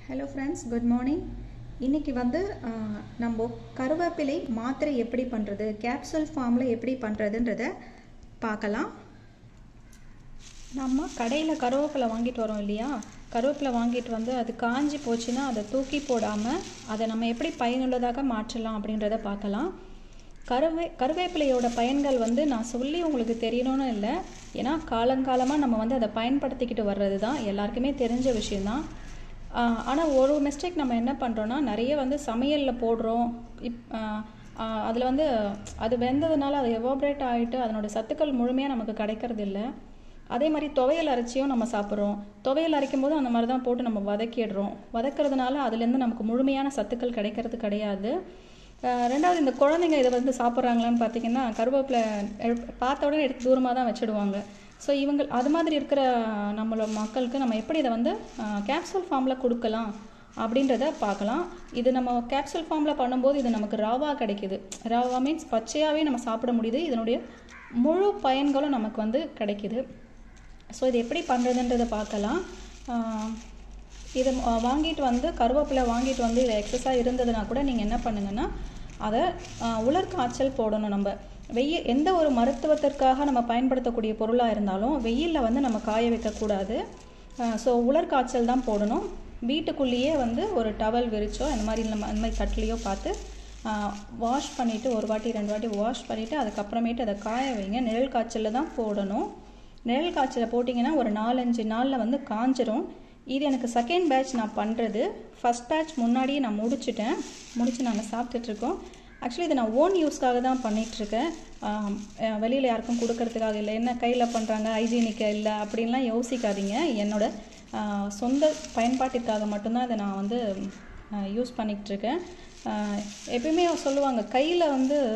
Hello friends, good morning. இன்றைக்கி நம்ம கருவேப்பிலை மாத்திரை எப்படி பண்ணுறது, கேப்சூல் ஃபார்மில் எப்படி பண்ணுறதுன்றதை பார்க்கலாம். நம்ம கடையில் கருவேப்பிலை வாங்கிட்டு வரோம் இல்லையா, கருவேப்பிலை வாங்கிட்டு அது காஞ்சி போச்சுன்னா அதை தூக்கி போடாமல் அதை நம்ம எப்படி பயனுள்ளதாக மாற்றலாம் அப்படின்றத பார்க்கலாம். கருவேப்பிலையோட பயன்கள் நான் சொல்லி உங்களுக்கு தெரியணும்னு இல்லை, ஏன்னா காலங்காலமாக நம்ம அதை பயன்படுத்திக்கிட்டு வர்றது தான், எல்லாருக்குமே தெரிஞ்ச விஷயந்தான். ஆனால் ஒரு மிஸ்டேக் நம்ம என்ன பண்ணுறோன்னா, நிறைய சமையலில் போடுறோம். அதில் அது வெந்ததுனால அது எவாப்ரேட் ஆகிட்டு அதனோட சத்துக்கள் முழுமையாக நமக்கு கிடைக்கிறது இல்லை. அதே மாதிரி துவையல் அரைச்சியும் நம்ம சாப்பிட்றோம். துவையல் அரைக்கும் போது அந்த மாதிரி தான் போட்டு நம்ம வதக்கிடுறோம். வதக்கிறதுனால அதுலேருந்து நமக்கு முழுமையான சத்துக்கள் கிடைக்கிறது கிடையாது. ரெண்டாவது, இந்த குழந்தைங்க இதை சாப்பிட்றாங்களான்னு பார்த்தீங்கன்னா, கருவேப்பிலை பார்த்த உடனே எடுத்து தூரமாக தான் வச்சுடுவாங்க. ஸோ அது மாதிரி இருக்கிற நம்மளோட மக்களுக்கு நம்ம எப்படி இதை கேப்சூல் ஃபார்மில் கொடுக்கலாம் அப்படின்றத பார்க்கலாம். இது நம்ம கேப்சூல் ஃபார்மில் பண்ணும்போது இது நமக்கு ராவாக கிடைக்கிது. ராவா மீன்ஸ் பச்சையாகவே நம்ம சாப்பிட முடியுது. இதனுடைய முழு பயன்களும் நமக்கு கிடைக்கிது. ஸோ இது எப்படி பண்ணுறதுன்றதை பார்க்கலாம். இதை வாங்கிட்டு கருவேப்பிலை வாங்கிட்டு இதை எக்ஸஸாக இருந்ததுன்னா கூட நீங்கள் என்ன பண்ணுங்கன்னா, அதை உலர்காய்ச்சல் போடணும். நம்ம எந்த ஒரு மருத்துவத்திற்காக நம்ம பயன்படுத்தக்கூடிய பொருளாக இருந்தாலும் வெயிலில் நம்ம காய வைக்கக்கூடாது. ஸோ உலர்காய்ச்சல் தான் போடணும். வீட்டுக்குள்ளேயே ஒரு டவல் விரிச்சோ அந்த மாதிரி தட்டிலையோ பார்த்து வாஷ் பண்ணிவிட்டு, ஒரு வாட்டி 2 வாட்டி வாஷ் பண்ணிவிட்டு அதுக்கப்புறமேட்டு அதை காய வைங்க. நிழல் காய்ச்சலில் தான் போடணும். நிழல் காய்ச்சலை போட்டிங்கன்னா ஒரு 4-5 நாளில் காஞ்சிரும். இது எனக்கு செகண்ட் பேட்ச் நான் பண்ணுறது. ஃபஸ்ட் பேட்ச் முன்னாடியே நான் முடிச்சு நாங்கள் சாப்பிட்டுட்ருக்கோம். ஆக்சுவலி இதை நான் ஓன் யூஸ்க்காக தான் பண்ணிகிட்ருக்கேன். வெளியில் யாருக்கும் கொடுக்கறதுக்காக இல்லை. என்ன கையில் பண்ணுறாங்க, ஹைஜீனிக்காக இல்லை அப்படின்லாம் யோசிக்காதீங்க. என்னோட சொந்த பயன்பாட்டிற்காக மட்டும்தான் இதை நான் யூஸ் பண்ணிகிட்ருக்கேன். எப்பயுமே சொல்லுவாங்க, கையில்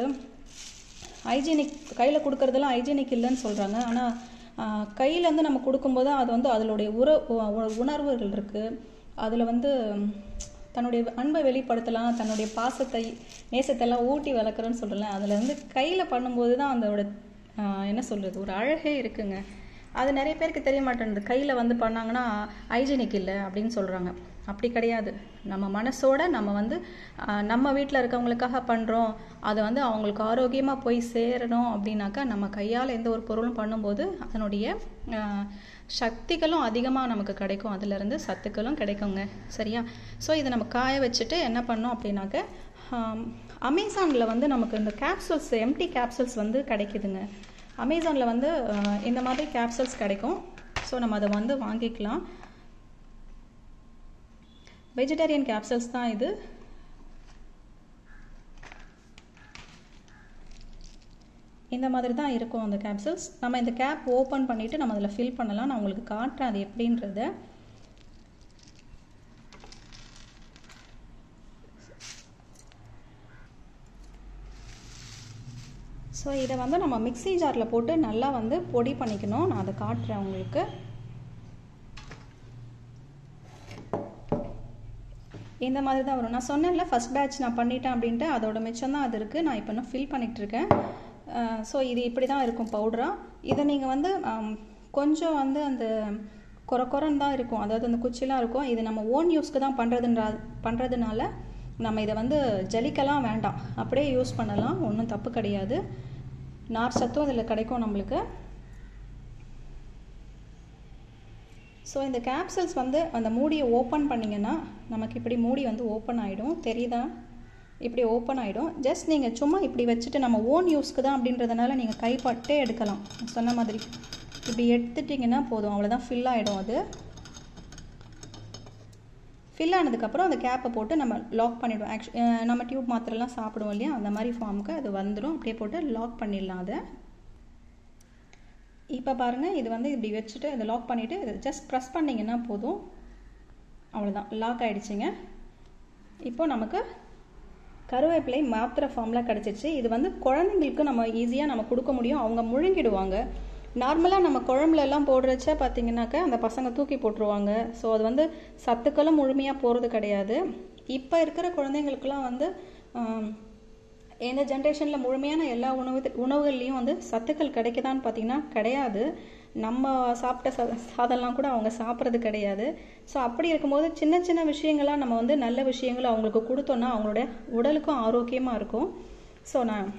கையில் கொடுக்கறதெல்லாம் ஹைஜீனிக் இல்லைன்னு சொல்கிறாங்க. ஆனால் கையில் நம்ம கொடுக்கும்போது அது அதனுடைய உணர்வுகள் இருக்குது. அதில் தன்னுடைய அன்பை வெளிப்படுத்தலாம், தன்னுடைய பாசத்தை நேசத்தெல்லாம் ஊட்டி வளர்க்குறேன்னு சொல்கிறேன். அதில் கையில் பண்ணும்போது தான் அதோட என்ன சொல்கிறது, ஒரு அழகே இருக்குங்க. அது நிறைய பேருக்கு தெரிய மாட்டேங்குது. கையில் பண்ணாங்கன்னா ஹைஜீனிக் இல்லை அப்படின்னு சொல்கிறாங்க. அப்படி கிடையாது. நம்ம மனசோட நம்ம நம்ம வீட்டில் இருக்கவங்களுக்காக பண்ணுறோம். அது அவங்களுக்கு ஆரோக்கியமாக போய் சேரணும் அப்படின்னாக்கா நம்ம கையால் எந்த ஒரு பொருளும் பண்ணும்போது அதனுடைய சக்திகளும் அதிகமாக நமக்கு கிடைக்கும். அதிலிருந்து சத்துக்களும் கிடைக்குங்க. சரியா? ஸோ இதை நம்ம காய வச்சுட்டு என்ன பண்ணோம் அப்படின்னாக்க, அமேசானில் நமக்கு இந்த கேப்சூல்ஸ், எம்டி கேப்சூல்ஸ் கிடைக்குதுங்க. அமேசானில் இந்த மாதிரி கேப்சூல்ஸ் கிடைக்கும். ஸோ நம்ம அதை வாங்கிக்கலாம். வெஜிடேரியன் கேப்சூல்ஸ் தான் இது. இந்த மாதிரி தான் இருக்கும் அந்த கேப்சூல்ஸ். நம்ம இந்த கேப் ஓப்பன் பண்ணிவிட்டு நம்ம அதில் ஃபில் பண்ணலாம். நான் உங்களுக்கு காட்டுறேன் அது எப்படின்றத. ஸோ இதை நம்ம மிக்ஸி ஜாரில் போட்டு நல்லா பொடி பண்ணிக்கணும். நான் அதை காட்டுறேன் உங்களுக்கு. இந்த மாதிரி தான் வரும். நான் சொன்னேன்ல ஃபஸ்ட் பேட்ச் நான் பண்ணிட்டேன் அப்படின்ட்டு, அதோட மிச்சம் தான் அது இருக்குது. நான் இப்போ இன்னும் ஃபில் பண்ணிகிட்ருக்கேன். ஸோ இது இப்படி தான் இருக்கும் பவுடராக. இதை நீங்கள் கொஞ்சம் அந்த குறன்னு தான் இருக்கும், அதாவது அந்த குச்சிலாம் இருக்கும். இது நம்ம ஓன் யூஸ்க்கு தான் பண்ணுறதுனால நம்ம இதை ஜலிக்கலாம் வேண்டாம், அப்படியே யூஸ் பண்ணலாம். ஒன்றும் தப்பு கிடையாது. நார் சத்தும் இதில் கிடைக்கும் நம்மளுக்கு. ஸோ இந்த கேப்சூல்ஸ் அந்த மூடியை ஓப்பன் பண்ணிங்கன்னா நமக்கு இப்படி மூடி ஓப்பன் ஆகிடும். தெரியுதா? இப்படி ஓப்பன் ஆகிடும். ஜஸ்ட் நீங்கள் சும்மா இப்படி வச்சுட்டு, நம்ம ஓன் யூஸ்க்கு தான் அப்படின்றதுனால நீங்கள் கைப்பட்டே எடுக்கலாம். சொன்ன மாதிரி இப்படி எடுத்துட்டிங்கன்னா போதும், அவ்வளோதான். ஃபில் ஆகிடும். அது ஃபில் ஆனதுக்கப்புறம் அந்த கேப்பை போட்டு நம்ம லாக் பண்ணிவிடுவோம். நம்ம டியூப் மாத்திரைலாம் சாப்பிடுவோம் இல்லையா, அந்த மாதிரி ஃபார்முக்கு அது வந்துடும். அப்படியே போட்டு லாக் பண்ணிடலாம் அதை. இப்போ பாருங்கள், இது இப்படி வச்சுட்டு அதை லாக் பண்ணிவிட்டு இதை ஜஸ்ட் ப்ரெஸ் பண்ணிங்கன்னா போதும். அவ்வளோதான், லாக் ஆகிடுச்சிங்க. இப்போ நமக்கு கருவேப்பிலை மாத்திரை ஃபார்மில் கிடச்சிச்சு. இது குழந்தைங்களுக்கு நம்ம ஈஸியாக நம்ம கொடுக்க முடியும். அவங்க முழுங்கிடுவாங்க. நார்மலாக நம்ம குழம்புலெல்லாம் போடுறச்ச பார்த்திங்கனாக்கா அந்த பசங்க தூக்கி போட்டுருவாங்க. ஸோ அது சத்துக்களும் முழுமையாக போகிறது கிடையாது. இப்போ இருக்கிற குழந்தைங்களுக்கெல்லாம் இந்த ஜென்ரேஷனில் முழுமையான எல்லா உணவுகள்லேயும் சத்துக்கள் கிடைக்குதான்னு பார்த்திங்கன்னா கிடையாது. நம்ம சாப்பிட்ட சாதம்லாம் கூட அவங்க சாப்பிட்றது கிடையாது. ஸோ அப்படி இருக்கும்போது சின்ன சின்ன விஷயங்களாக நம்ம வந்து நல்ல விஷயங்களை அவங்களுக்கு கொடுத்தோன்னா அவங்களோட உடலுக்கும் ஆரோக்கியமாக இருக்கும். ஸோ நான்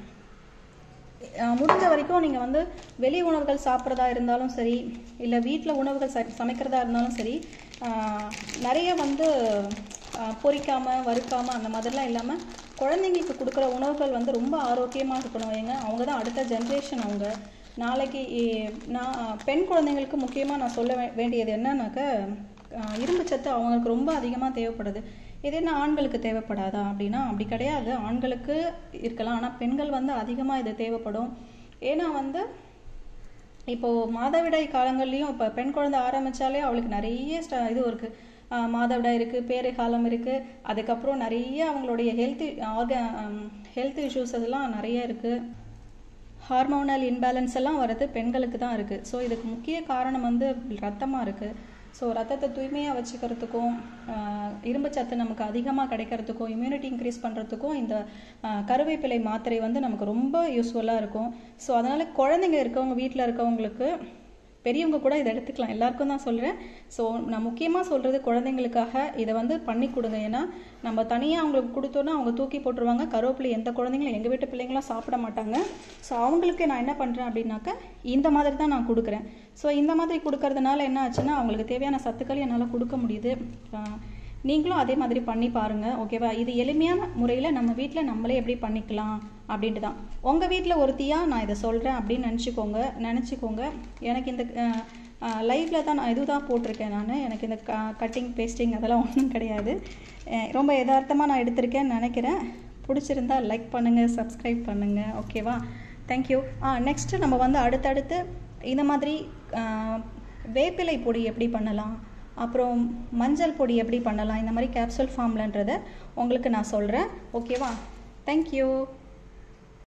முடிஞ்ச வரைக்கும் நீங்கள் வந்து வெளி உணவுகள் சாப்பிட்றதா இருந்தாலும் சரி, இல்லை வீட்டில் உணவுகள் சமைக்கிறதா இருந்தாலும் சரி, நிறைய வந்து பொரிக்காமல் வறுக்காமல் அந்த மாதிரிலாம் இல்லாமல் குழந்தைங்களுக்கு கொடுக்குற உணவுகள் வந்து ரொம்ப ஆரோக்கியமாக இருக்கணும். அவங்க தான் அடுத்த ஜென்ரேஷன். அவங்க நாளைக்கு நான் பெண் குழந்தைங்களுக்கு முக்கியமாக நான் சொல்ல வேண்டியது என்னன்னாக்க, இரும்பு சத்து அவங்களுக்கு ரொம்ப அதிகமாக தேவைப்படுது. இது என்ன ஆண்களுக்கு தேவைப்படாதா அப்படின்னா அப்படி கிடையாது. ஆண்களுக்கு இருக்கலாம், ஆனால் பெண்கள் வந்து அதிகமாக இது தேவைப்படும். ஏன்னா வந்து இப்போது மாதவிடாய் காலங்கள்லேயும் இப்போ பெண் குழந்தை ஆரம்பித்தாலே அவளுக்கு நிறைய இது இருக்குது. மாதவிடாய் இருக்குது, பேறு காலம் இருக்குது, அதுக்கப்புறம் நிறைய அவங்களுடைய ஹெல்த் இஷ்யூஸ் அதெல்லாம் நிறைய இருக்குது. ஹார்மோனல் இன்பேலன்ஸ் எல்லாம் வர்றது பெண்களுக்கு தான் இருக்குது. ஸோ இதுக்கு முக்கிய காரணம் வந்து ரத்தமாக இருக்குது. ஸோ ரத்தத்தை தூய்மையாக வச்சுக்கிறதுக்கும் இரும்பு சத்து நமக்கு அதிகமாக கிடைக்கிறதுக்கும் இம்யூனிட்டி இன்க்ரீஸ் பண்ணுறதுக்கும் இந்த கருவேப்பிலை மாத்திரை வந்து நமக்கு ரொம்ப யூஸ்ஃபுல்லாக இருக்கும். ஸோ அதனால் குழந்தைங்க இருக்கவங்க, வீட்டில் இருக்கவங்களுக்கு, பெரியவங்க கூட இதை எடுத்துக்கலாம். எல்லாருக்கும் தான் சொல்கிறேன். ஸோ நான் முக்கியமாக சொல்கிறது குழந்தைங்களுக்காக இதை வந்து பண்ணி கொடுங்க. ஏன்னா நம்ம தனியாக அவங்களுக்கு கொடுத்தோன்னா அவங்க தூக்கி போட்டுருவாங்க. கருவேப்பிலை எந்த குழந்தைங்களும், எங்கள் வீட்டு பிள்ளைங்களாம் சாப்பிட மாட்டாங்க. ஸோ அவங்களுக்கு நான் என்ன பண்ணுறேன் அப்படின்னாக்கா இந்த மாதிரி தான் நான் கொடுக்குறேன். ஸோ இந்த மாதிரி கொடுக்கறதுனால என்ன ஆச்சுன்னா அவங்களுக்கு தேவையான சத்துக்கள் என்னால் கொடுக்க முடியுது. நீங்களும் அதே மாதிரி பண்ணி பாருங்கள். ஓகேவா? இது எளிமையான முறையில் நம்ம வீட்டில் நம்மளே எப்படி பண்ணிக்கலாம் அப்படின்ட்டு தான். உங்கள் வீட்டில் ஒருத்தியாக நான் இதை சொல்கிறேன் அப்படின்னு நினச்சிக்கோங்க. எனக்கு இந்த லைவில் தான் நான் இதுதான் போட்டிருக்கேன். எனக்கு இந்த கட்டிங் பேஸ்டிங் அதெல்லாம் ஒன்றும் கிடையாது. ரொம்ப யதார்த்தமாக நான் எடுத்திருக்கேன்னு நினைக்கிறேன். பிடிச்சிருந்தா லைக் பண்ணுங்கள், சப்ஸ்கிரைப் பண்ணுங்கள். ஓகேவா? தேங்க்யூ. நெக்ஸ்ட்டு நம்ம வந்து அடுத்தடுத்து இந்த மாதிரி வேப்பிலை பொடி எப்படி பண்ணலாம், அப்புறம் மஞ்சள் பொடி எப்படி பண்ணலாம், இந்த மாதிரி கேப்சூல் ஃபார்ம்லன்றதை உங்களுக்கு நான் சொல்கிறேன். ஓகேவா? தேங்க்யூ.